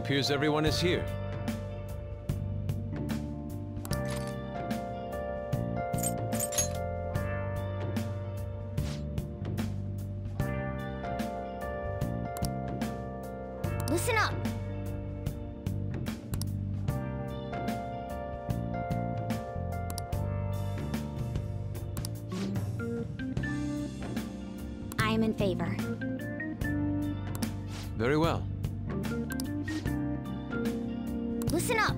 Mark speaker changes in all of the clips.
Speaker 1: appears everyone is here.
Speaker 2: Listen up! I am in favor.
Speaker 1: Very well.
Speaker 2: Listen up!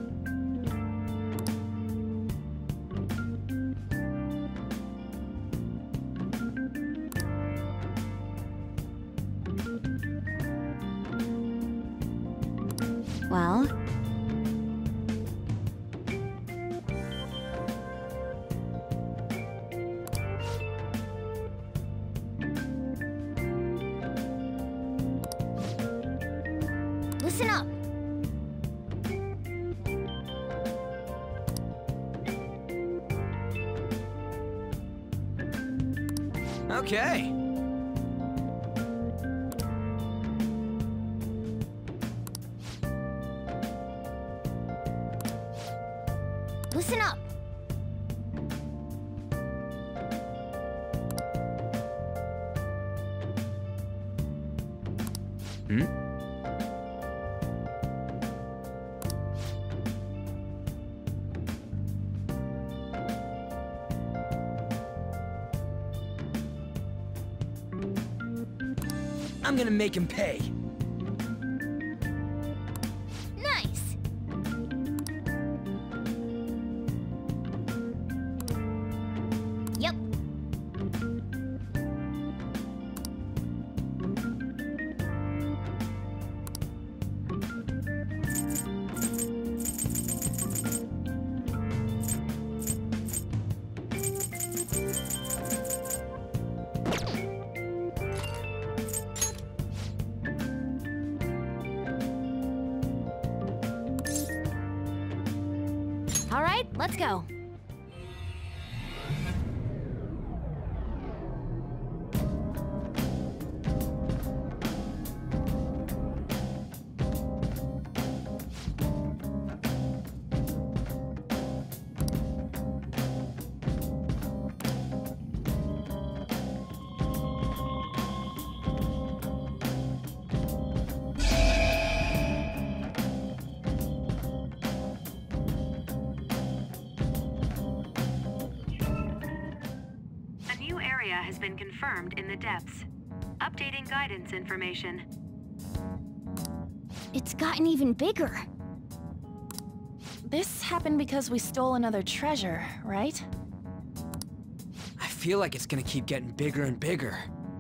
Speaker 2: Well? Listen up!
Speaker 3: Okay.
Speaker 2: Listen up!
Speaker 3: Hmm? I'm gonna make him pay.
Speaker 2: Nice! Yep. All right, let's go.
Speaker 4: Has been confirmed in the depths. Updating guidance information.
Speaker 2: It's gotten even bigger.
Speaker 5: This happened because we stole another treasure, right?
Speaker 3: I feel like it's gonna keep getting bigger and bigger.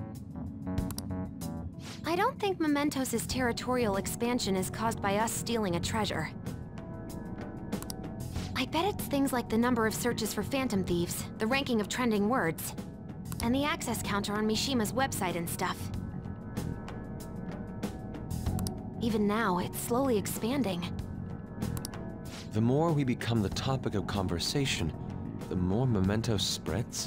Speaker 4: I don't think Mementos' territorial expansion is caused by us stealing a treasure. I bet it's things like the number of searches for phantom thieves, the ranking of trending words, and the access counter on Mishima's website and stuff. Even now, it's slowly expanding.
Speaker 1: The more we become the topic of conversation, the more Memento spreads?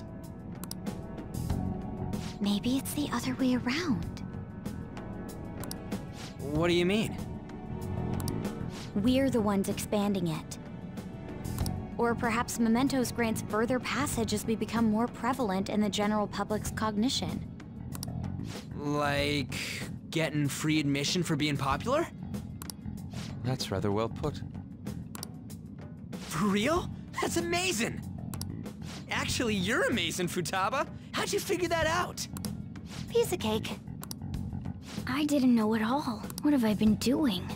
Speaker 2: Maybe it's the other way around.
Speaker 3: What do you mean?
Speaker 2: We're the ones expanding it. Or perhaps Mementos grants further passage as we become more prevalent in the general public's cognition.
Speaker 3: Like getting free admission for being popular?
Speaker 1: That's rather well put.
Speaker 3: For real? That's amazing! Actually, you're amazing, Futaba. How'd you figure that out?
Speaker 2: Piece of cake. I didn't know at all. What have I been doing?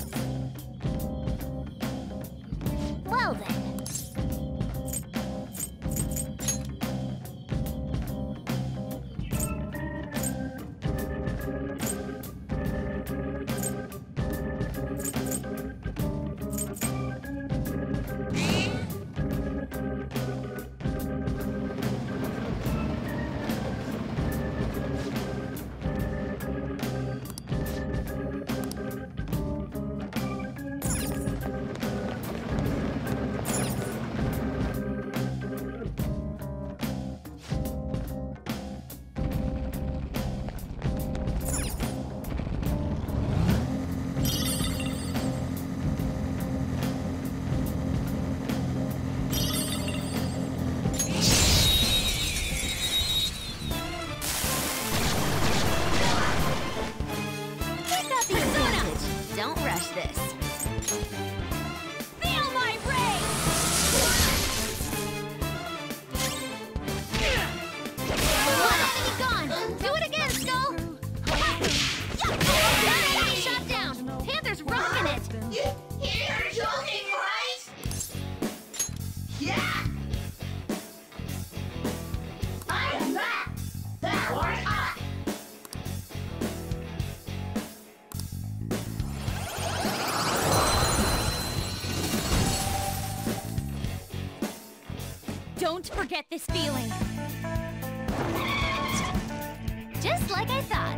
Speaker 2: Well then. get this feeling. Just like I thought.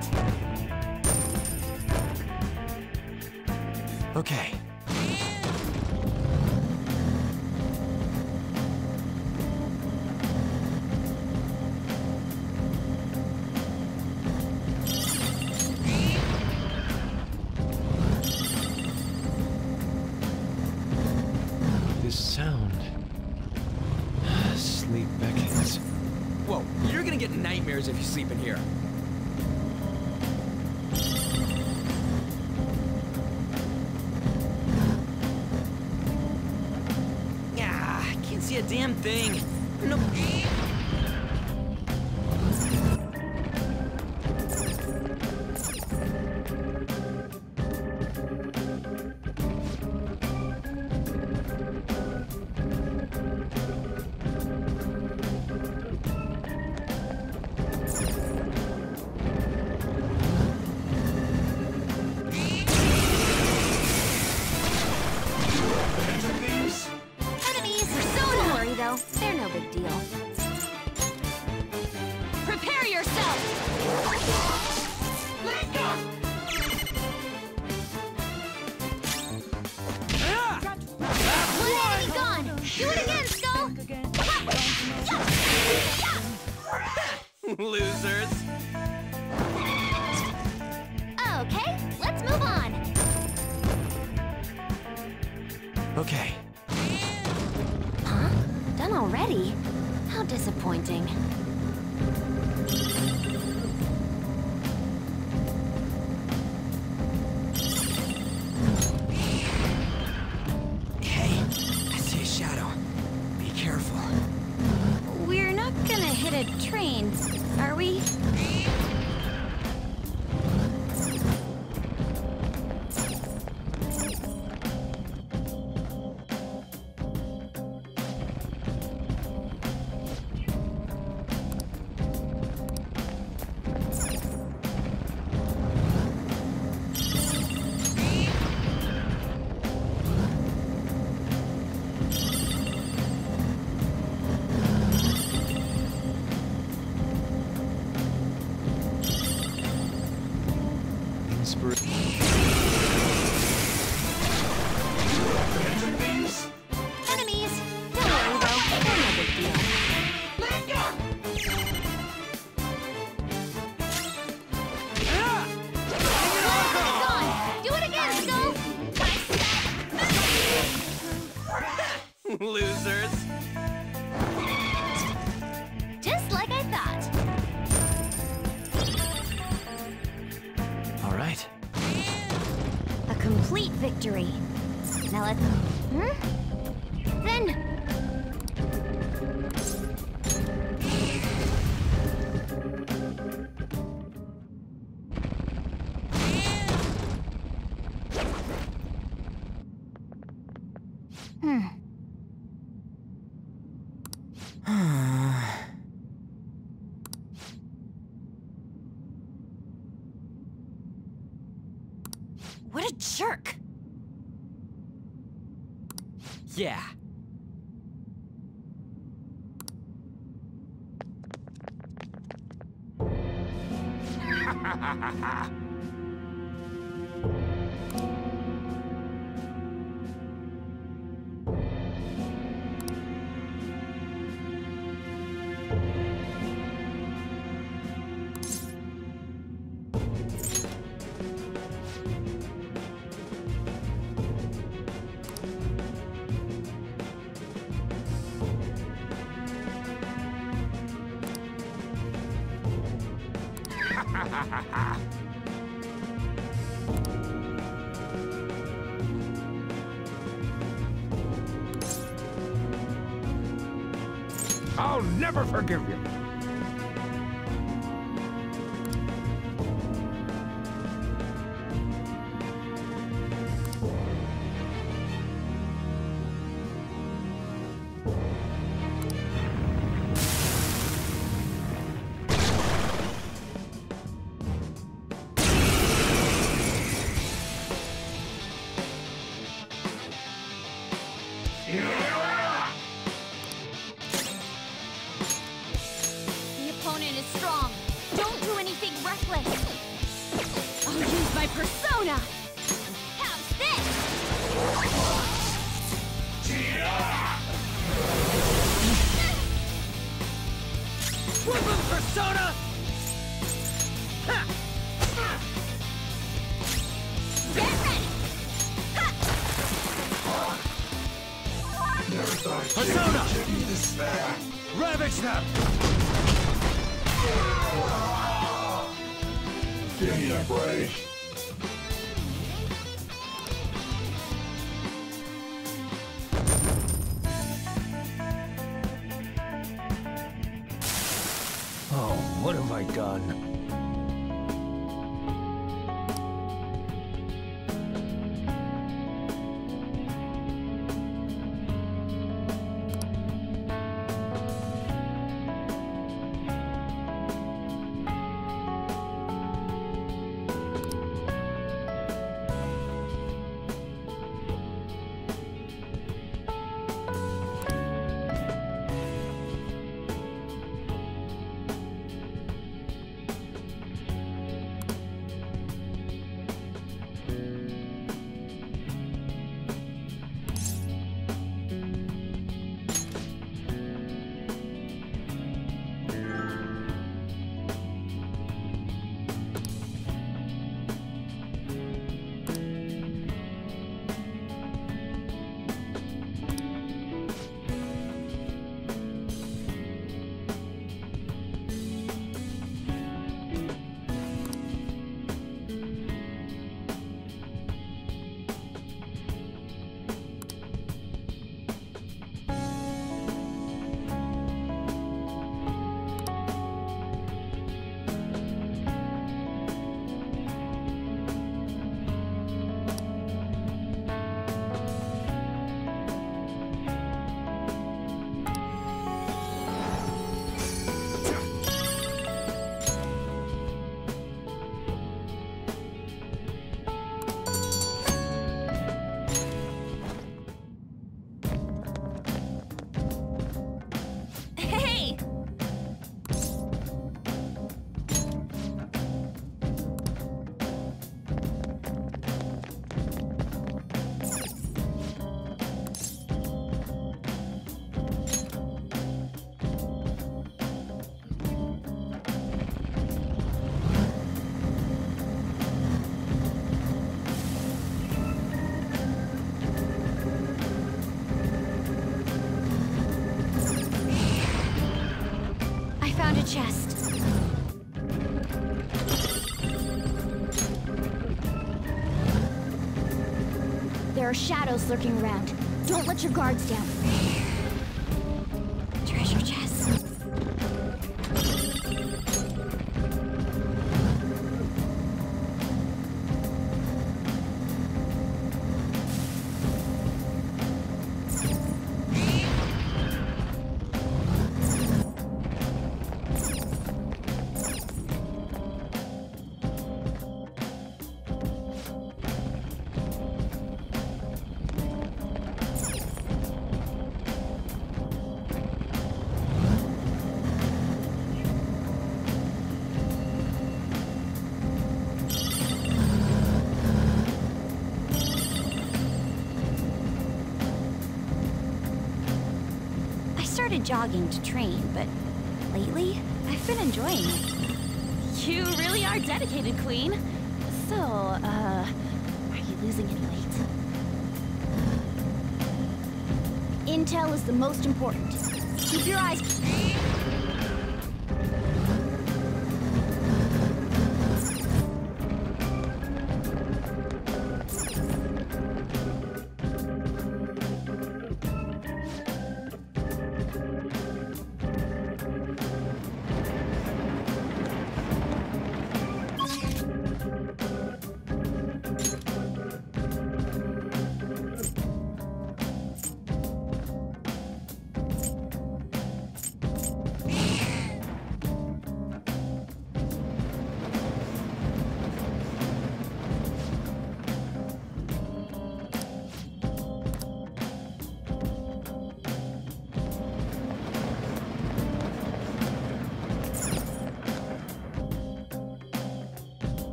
Speaker 1: Okay. This sound. Sleep beckons.
Speaker 3: Whoa, you're gonna get nightmares if you sleep in here. Ah, I can't see a damn thing. No. Losers.
Speaker 2: Okay, let's move on.
Speaker 1: Okay.
Speaker 4: Huh? Done already? How disappointing.
Speaker 3: Hey, I see a shadow. Be careful.
Speaker 2: We're not gonna hit a train, are we?
Speaker 4: Enemies! Don't worry though, they're no big deal.
Speaker 2: Gone! Do it again, Skull!
Speaker 3: Losers.
Speaker 2: Just like I thought.
Speaker 1: All right.
Speaker 2: A complete victory. Now let's... Then...
Speaker 4: What a jerk!
Speaker 3: Yeah.
Speaker 6: I'll never forgive you.
Speaker 2: is strong. Don't do anything reckless. I'll use my persona. How's this?
Speaker 3: Whoopin' Persona! Ha!
Speaker 2: Get ready! Ha!
Speaker 3: Persona! Ravage them!
Speaker 6: Give me a break.
Speaker 3: Oh, what have I done?
Speaker 2: Chest. There are shadows lurking around. Don't let your guards down. Treasure chest. Jogging to train, but lately, I've been enjoying it.
Speaker 5: You really are dedicated, Queen. So, are you losing any weight?
Speaker 2: Intel is the most important. Keep your eyes...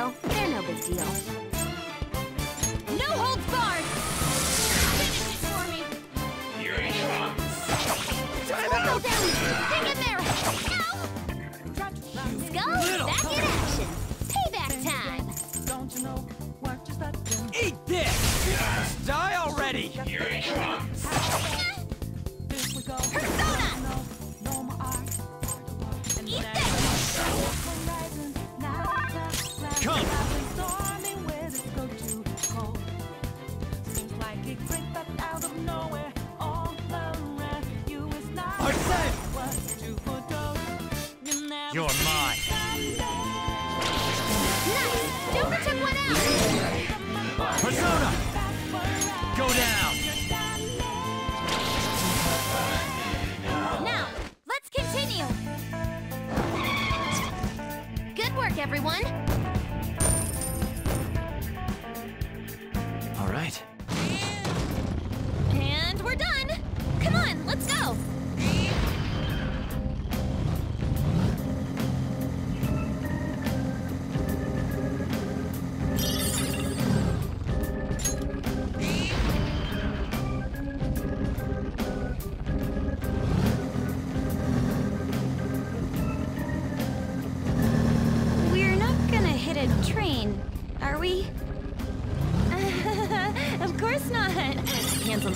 Speaker 4: though. They're no big deal.
Speaker 5: No holds barred! Finish it for me!
Speaker 6: Here he comes.
Speaker 5: Time out! Hang in there! Ow! Skull, back in action! Payback time!
Speaker 3: Eat this! Die already!
Speaker 6: Here he comes.
Speaker 5: Persona! Eat this!
Speaker 3: Come! Arsene! You're mine!
Speaker 5: Nice! Joker took one out!
Speaker 3: Persona! Go down!
Speaker 5: Now, let's continue! Good work, everyone!
Speaker 1: All right.
Speaker 5: And we're done! Come on, let's go!
Speaker 2: We're not gonna hit a train, are we?
Speaker 5: Of course not! Handsome.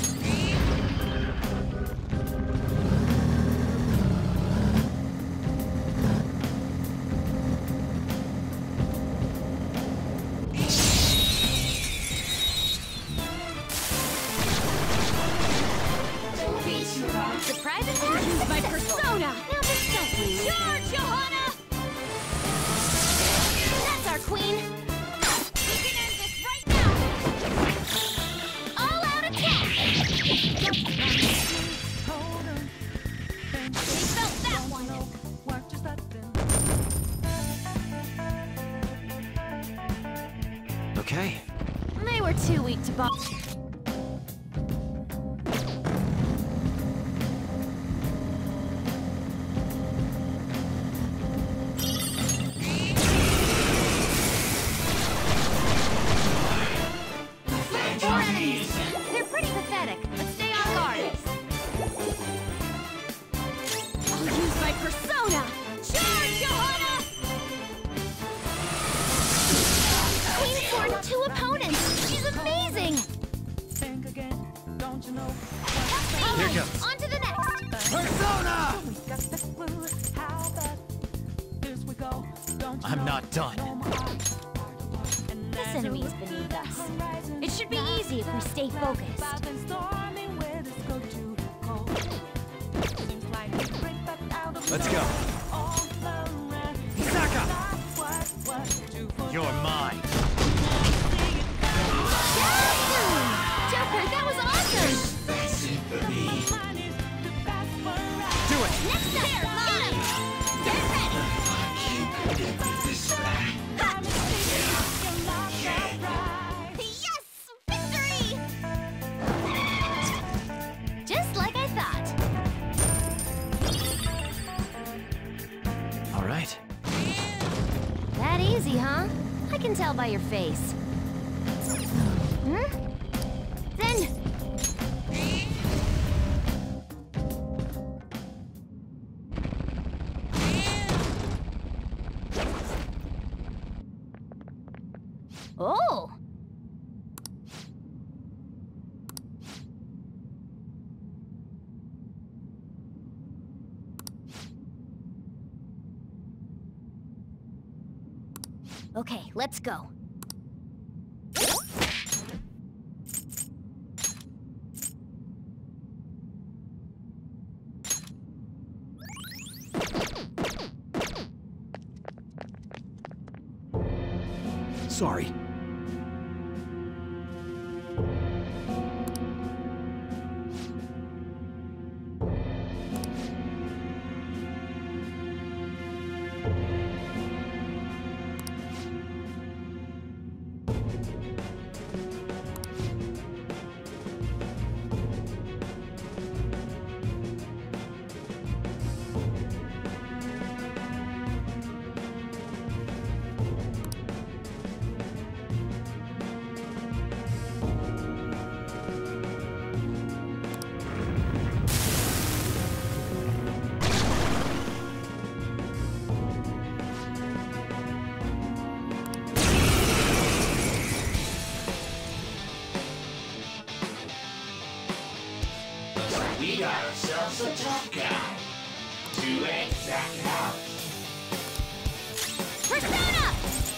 Speaker 5: Surprise attack? Use my persona! Now this does Charge, Johanna! That's our queen! We can end this right now! All out attack! We felt that one!
Speaker 1: Okay.
Speaker 5: They were too weak to ball. Four enemies! They're pretty pathetic, but stay on guard. I'll use my persona! Charge, Johanna! Queen fought two opponents! She's amazing!
Speaker 3: Here comes.
Speaker 5: On to the next!
Speaker 3: Persona! I'm not done.
Speaker 2: This enemy is beneath us. It should be easy if we stay focused.
Speaker 3: Let's go. Saka! You're mine.
Speaker 5: Joker, that was awesome!
Speaker 3: Do it!
Speaker 5: Next up, line! Get ready! Yes! Victory! Just like I thought.
Speaker 1: All right.
Speaker 4: That easy, huh? I can tell by your face. Hmm? Then...
Speaker 2: Oh! Okay, let's go.
Speaker 3: Sorry.
Speaker 6: We got ourselves a tough guy. Too late, back out.
Speaker 2: Persona!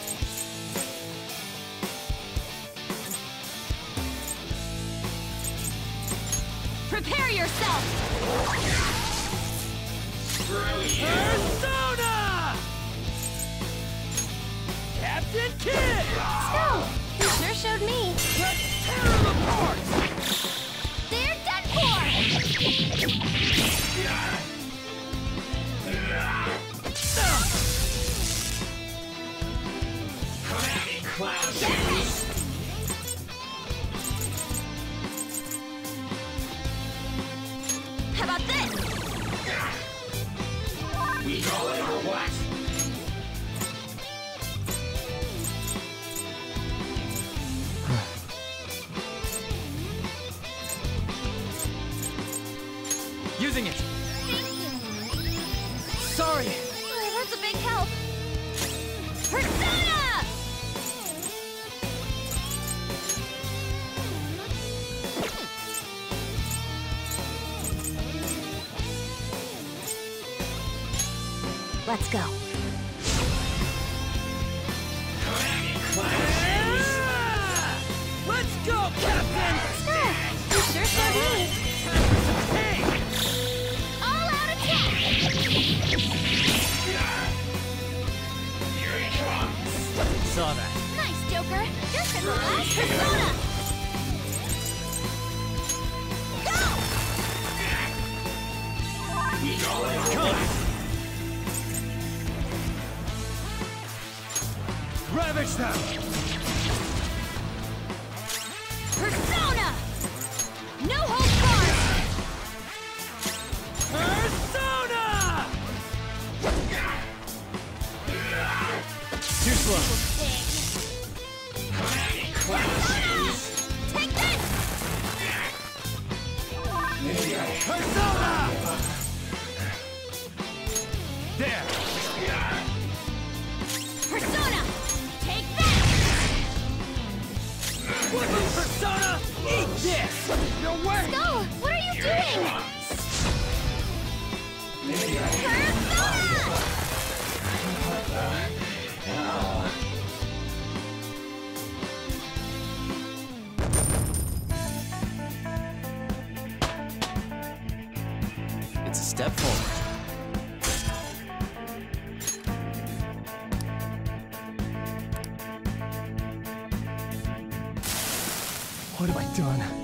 Speaker 2: Prepare yourself!
Speaker 6: Screw you.
Speaker 3: Persona! Captain Kidd!
Speaker 4: Let's go! You sure showed me.
Speaker 3: Let's tear them apart!
Speaker 2: They're done for!
Speaker 6: Come at me, clown shoes.
Speaker 2: How about this?
Speaker 6: We call it or what?
Speaker 3: Using it! Sorry!
Speaker 2: Oh, that's a big help. Persona! Let's go.
Speaker 6: Come at me, clown shoes.
Speaker 3: Let's go, Captain!
Speaker 4: You sure showed me.
Speaker 3: Hey!
Speaker 2: All out attack!
Speaker 6: Here he comes.
Speaker 3: Saw that.
Speaker 2: Nice, Joker. Just at the last Persona! Go!
Speaker 6: We call it or what?
Speaker 3: Ravage them!
Speaker 2: Persona! No holds barred!
Speaker 3: Persona! Too slow.
Speaker 6: Come at me, clown shoes.
Speaker 2: Take this!
Speaker 3: Persona! There!
Speaker 2: Persona! Take that!
Speaker 3: Persona! Eat this! No way!
Speaker 2: Go! What are you doing? Persona!
Speaker 3: It's a step forward. What have I done?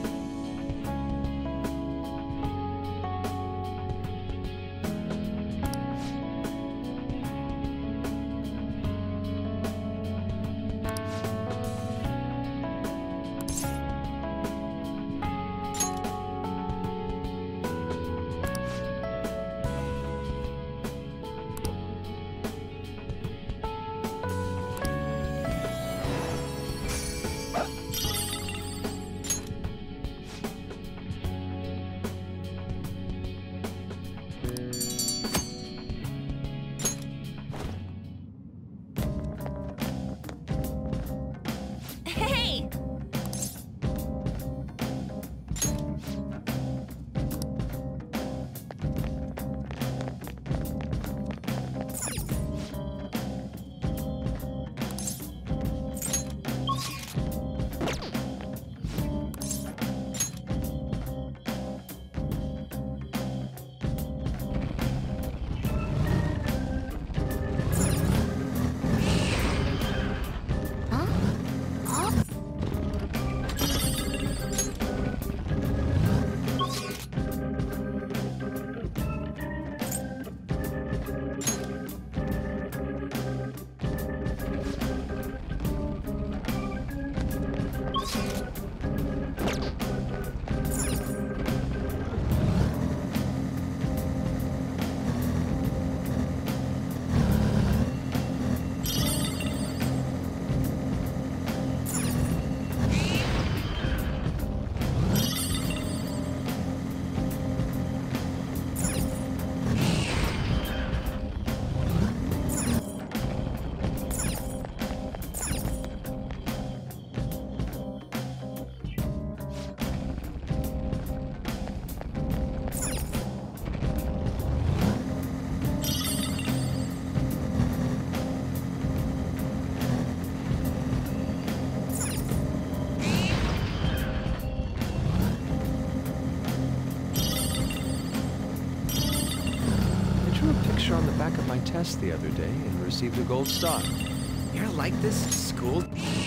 Speaker 1: test the other day and received a gold star.
Speaker 3: You're like this school?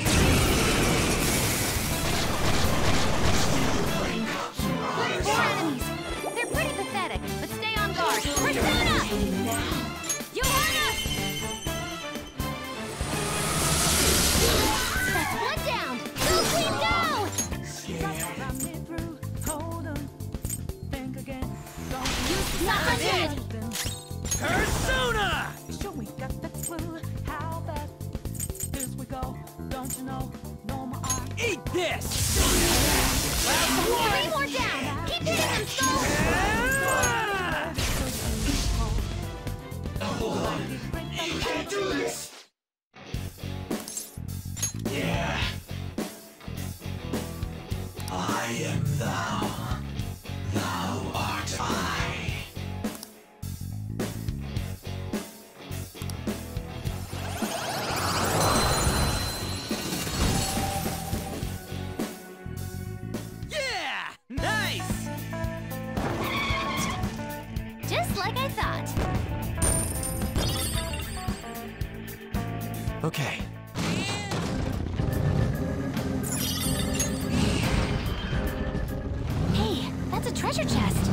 Speaker 4: More enemies! They're pretty pathetic, but stay on guard. Persona! Johanna! That's one down! Go, Queen, go! Use the opportunity!
Speaker 3: Perusona! Eat this!
Speaker 4: Three more down! Keep hitting them, Skull!
Speaker 6: Hold on. You can't do this. Yeah. I am thou. Thou art I.
Speaker 3: Yeah! Nice!
Speaker 4: Just like I thought.
Speaker 1: Okay.
Speaker 4: Hey, that's a treasure chest.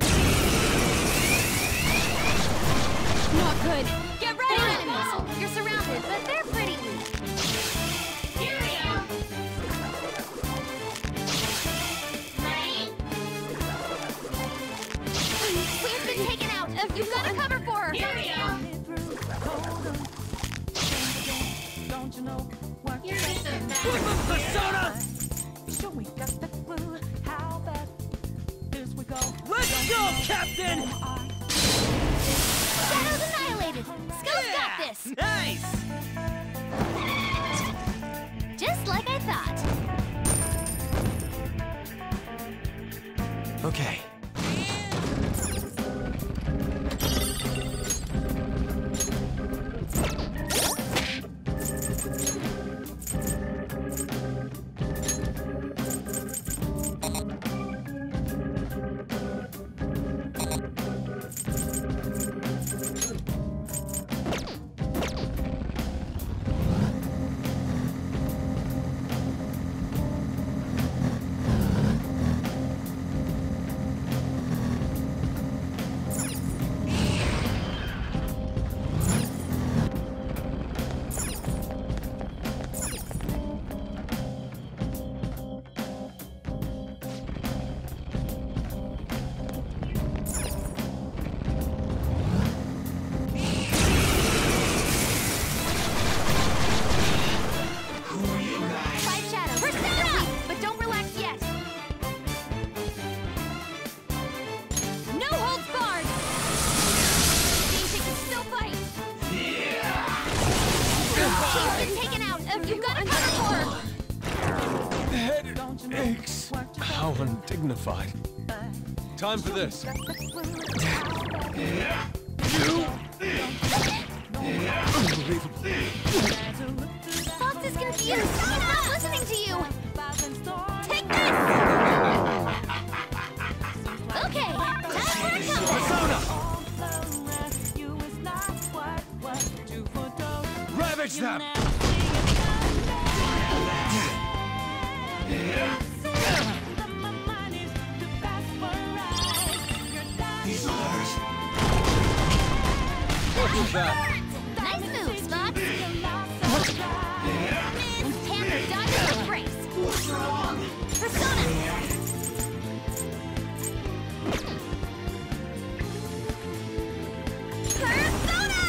Speaker 5: Not good.
Speaker 4: Get ready, enemies! You're surrounded, but they're pretty weak.
Speaker 6: Here we go. Ready?
Speaker 4: Queen's been taken out. You've got to cover for her.
Speaker 6: Here we go. You're just a
Speaker 3: Flip him, Persona! Let's go, Captain!
Speaker 4: Shadows annihilated. Skull's got this.
Speaker 3: Nice!
Speaker 4: Just like I thought.
Speaker 1: Okay.
Speaker 4: Five shadows. Persona! But don't relax yet. No holds barred. Being taken still fight. She's been taken out. You've got to cover for her.
Speaker 1: Head aches. How undignified. Time for this. Unbelievable.
Speaker 4: Fox is confused. He's not listening to you. Take this. Okay, time for a comeback.
Speaker 3: Persona! Ravage them!
Speaker 6: These others.
Speaker 1: What was that?
Speaker 4: Nice moves, Fox. And Panther dodges the brace.
Speaker 6: What's wrong?
Speaker 4: Persona! Persona!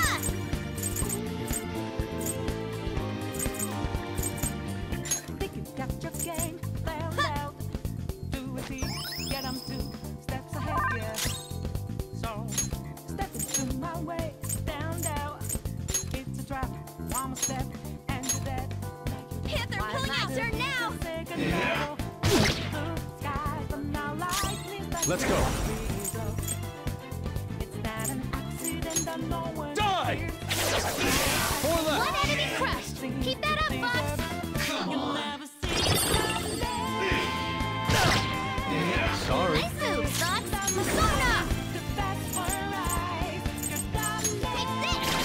Speaker 7: Think you got your game found out. Do it deep, get 'em 2 steps ahead, yeah. So, step into my way, stand out. It's a trap, one more step, and you're dead.
Speaker 4: Panther pulling out turn now!
Speaker 1: Let's go.
Speaker 7: It's not an accident that no one
Speaker 1: Die!
Speaker 7: hears.
Speaker 1: Four left.
Speaker 4: One enemy crushed! Keep that up, Fox!
Speaker 6: Come
Speaker 7: You'll
Speaker 6: on.
Speaker 7: never see it someday.
Speaker 1: Sorry.
Speaker 4: Nice moves, Fox! Persona!
Speaker 7: The best for eyes, you're done.
Speaker 4: Take this!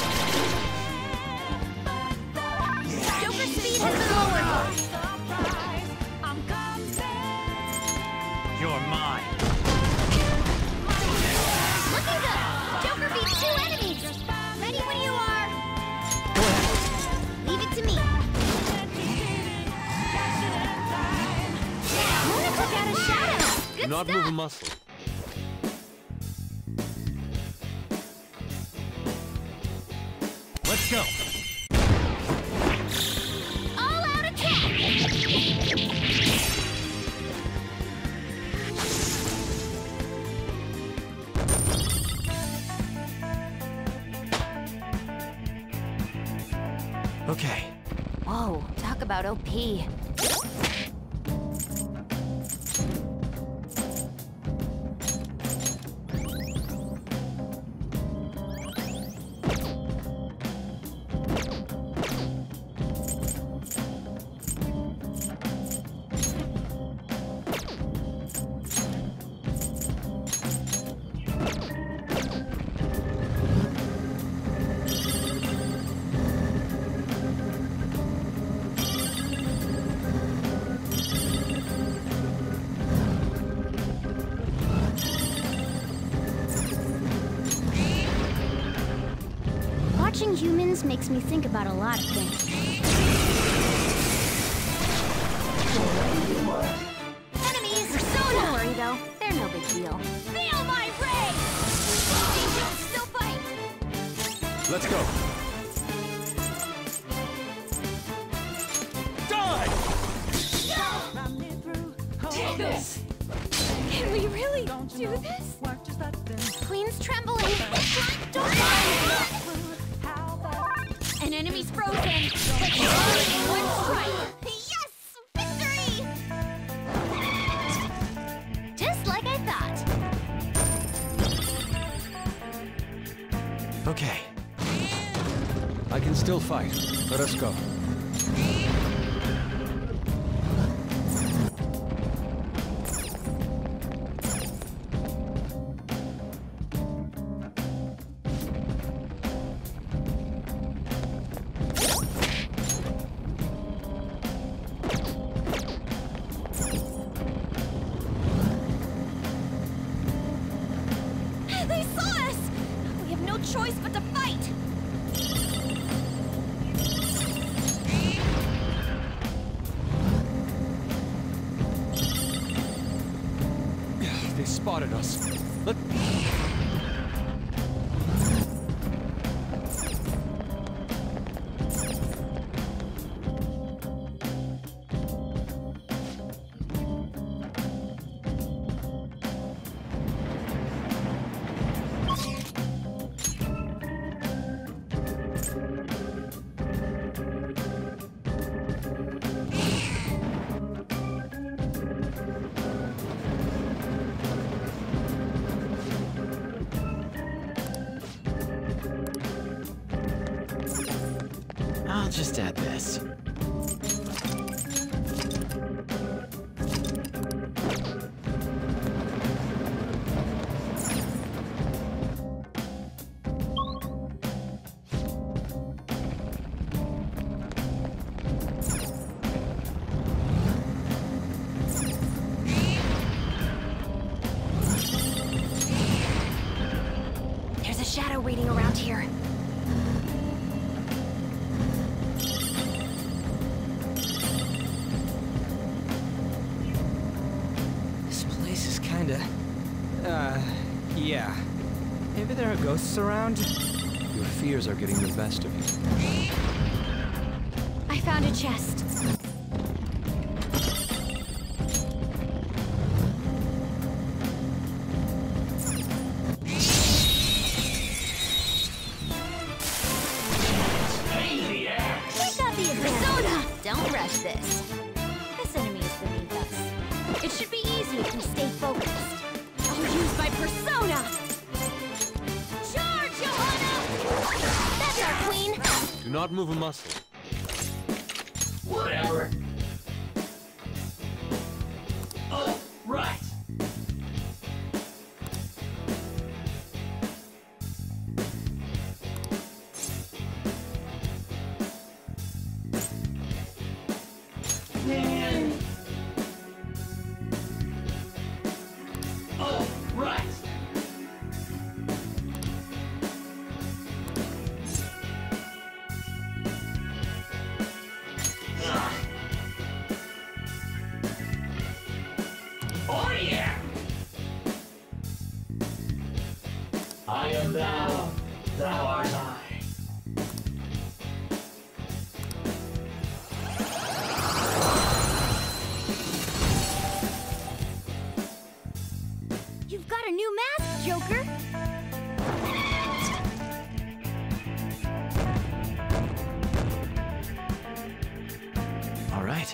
Speaker 1: Do not move a muscle.
Speaker 3: Let's go.
Speaker 5: All out attack!
Speaker 3: Okay.
Speaker 4: Whoa, talk about OP.
Speaker 2: Watching humans makes me think about a lot of things.
Speaker 4: Enemies! Persona! Don't worry though, they're no big deal.
Speaker 5: Feel my rage!
Speaker 4: Still fight!
Speaker 1: Let's go.
Speaker 7: Running through
Speaker 6: Take this!
Speaker 5: Can we really
Speaker 7: Don't
Speaker 5: do
Speaker 7: you know
Speaker 5: this?
Speaker 7: what just let them
Speaker 4: Queen's trembling!
Speaker 5: Don't mind!
Speaker 7: through how that
Speaker 5: An enemy's frozen! Let's go! One strike!
Speaker 4: Yes! Victory! Just like I thought.
Speaker 3: Okay.
Speaker 1: I can still fight. Let us go.
Speaker 5: They saw us! We have no choice but to fight!
Speaker 1: They spotted us. Let...
Speaker 3: I'll just add this.
Speaker 4: There's a shadow waiting around here.
Speaker 3: This place is kinda... yeah. Maybe there are ghosts around?
Speaker 1: Your fears are getting the best of you.
Speaker 2: I found a chest.
Speaker 4: We got the Persona! Don't rush this.
Speaker 2: This enemy is beneath us. It should be easy if we stay focused.
Speaker 5: I'll use my persona! Charge, Johanna!
Speaker 4: That's our queen!
Speaker 1: Do not move a muscle.
Speaker 6: Whatever. Oh, right. Man. Oh, right. Oh, yeah. Thou art I.
Speaker 2: You've got a new mask, Joker!
Speaker 1: All right.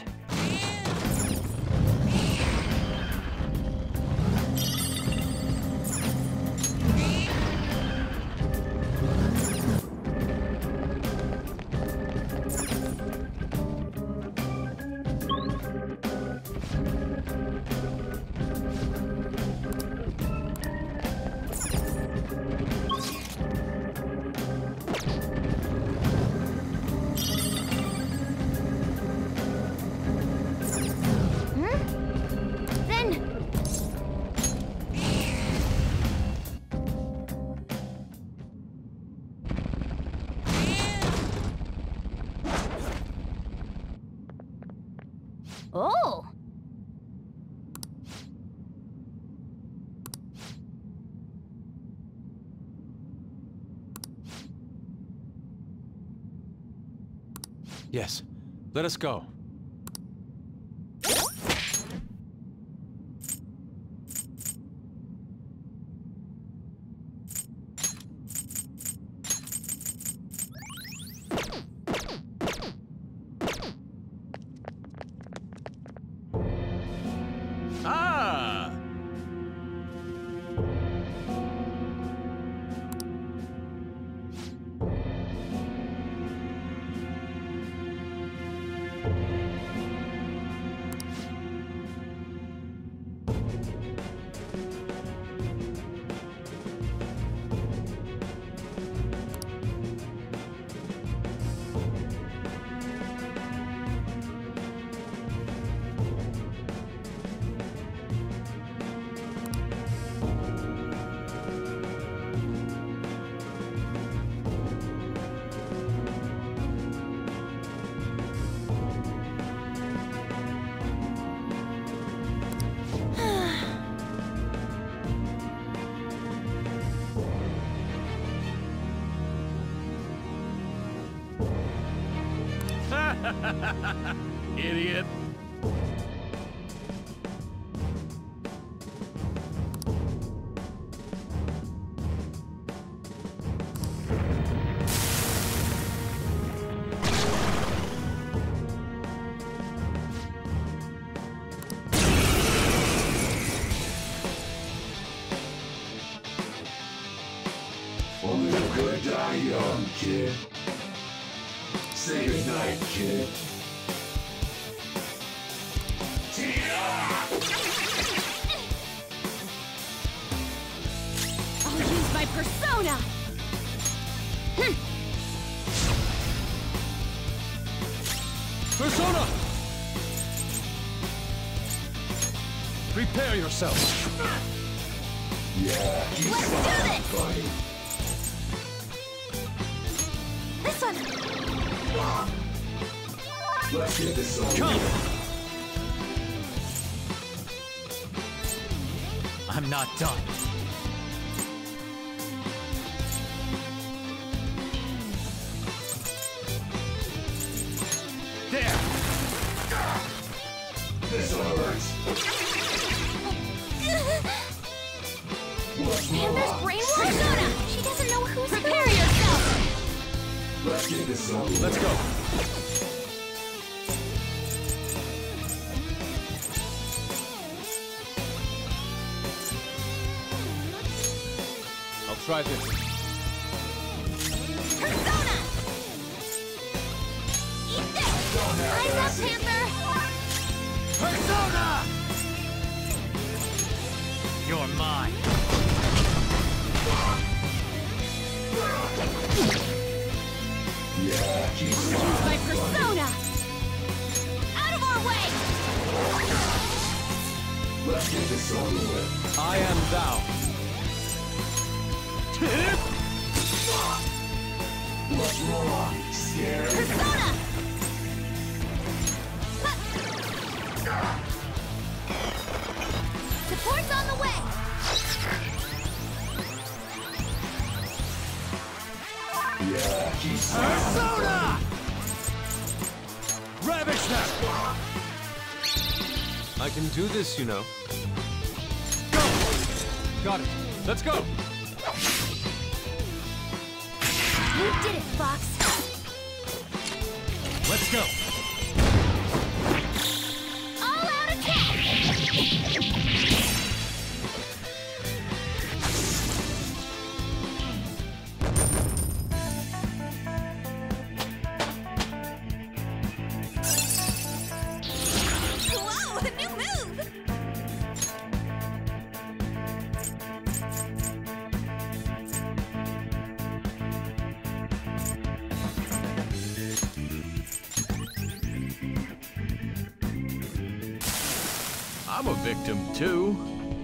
Speaker 2: Oh!
Speaker 1: Yes. Let us go. Ah! Idiot.
Speaker 6: Only the good die young, kid. Say goodnight, kid.
Speaker 2: I'll use my persona!
Speaker 1: Persona! Prepare yourself.
Speaker 6: Yeah, keep
Speaker 2: Let's do
Speaker 6: smiling,
Speaker 2: this!
Speaker 6: buddy.
Speaker 2: This one!
Speaker 6: Let's get this over
Speaker 1: Come!
Speaker 6: with.
Speaker 1: I'm not done. There!
Speaker 6: This hurts. What's
Speaker 2: Panther's
Speaker 6: wrong?
Speaker 2: brainwash? Persona! She doesn't know who's Prepare yourself!
Speaker 6: Let's get this over with.
Speaker 1: Let's go. I'll try this.
Speaker 2: Persona! Eat this! Eyes up, Panther!
Speaker 1: Persona! You're mine.
Speaker 6: Yeah, keep
Speaker 2: Use my
Speaker 6: smiling, buddy.
Speaker 2: persona! Out of our way!
Speaker 6: Let's get this over with.
Speaker 1: I am thou.
Speaker 6: What's wrong? Scared?
Speaker 2: Persona! Support's on the way!
Speaker 8: Perusona! Ravish them!
Speaker 1: I can do this, you know.
Speaker 8: Go! Got it. Let's go!
Speaker 2: You did it, Fox.
Speaker 8: Let's go!
Speaker 2: All-out attack! Whoa, a new move!
Speaker 8: I'm a victim too.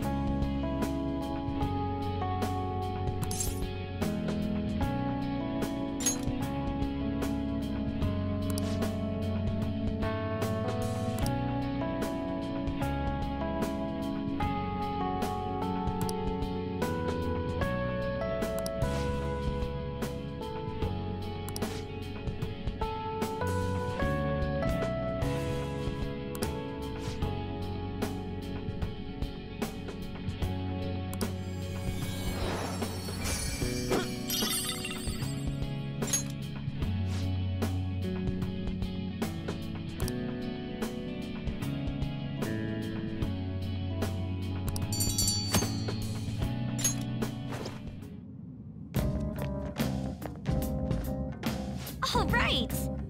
Speaker 2: All right.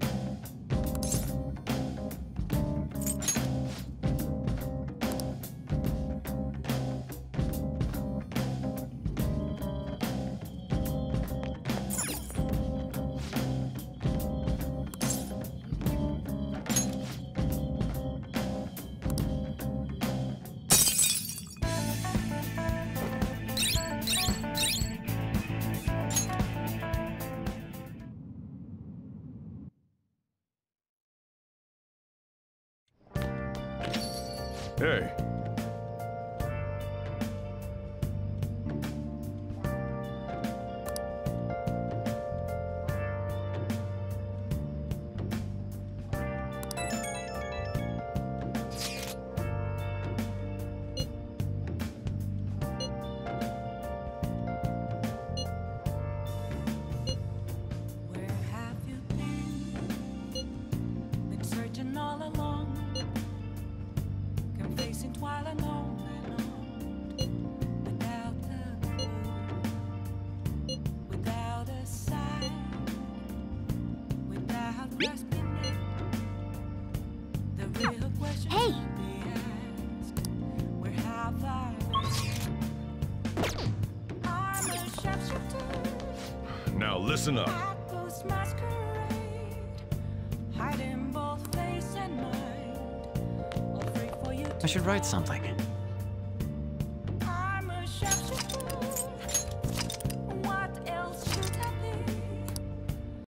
Speaker 8: Hey.
Speaker 7: Where have you been? Been searching all along, complacent while alone without a clue, without a sign, without grasping it. The real question
Speaker 2: Hey!
Speaker 7: should be asked, where have I been? I'm a sharpshooter.
Speaker 8: Now listen up.
Speaker 7: Outlaws masquerade, hiding both face and mind. All free for you to
Speaker 9: I should write something.